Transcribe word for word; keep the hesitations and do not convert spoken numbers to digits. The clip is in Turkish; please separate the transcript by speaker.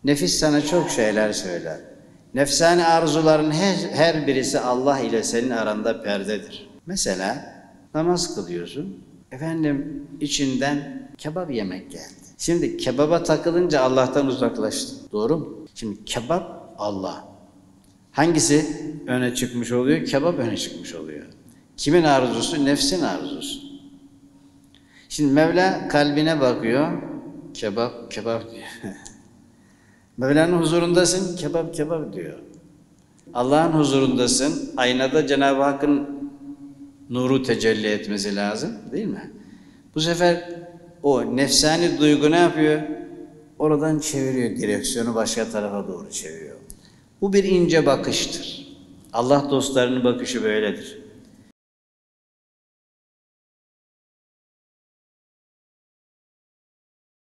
Speaker 1: Nefis sana çok şeyler söyler. Nefsani arzuların her, her birisi Allah ile senin aranda perdedir. Mesela namaz kılıyorsun. Efendim içinden kebap yemek geldi. Şimdi kebaba takılınca Allah'tan uzaklaştın. Doğru mu? Şimdi kebap Allah. Hangisi öne çıkmış oluyor? Kebap öne çıkmış oluyor. Kimin arzusu? Nefsin arzusu. Şimdi Mevla kalbine bakıyor. Kebap, kebap diyor. Mevla'nın huzurundasın, kebap, kebap diyor. Allah'ın huzurundasın, aynada Cenab-ı Hakk'ın nuru tecelli etmesi lazım, değil mi? Bu sefer o nefsani duygu ne yapıyor? Oradan çeviriyor, direksiyonu başka tarafa doğru çeviriyor. Bu bir ince bakıştır. Allah dostlarının bakışı böyledir.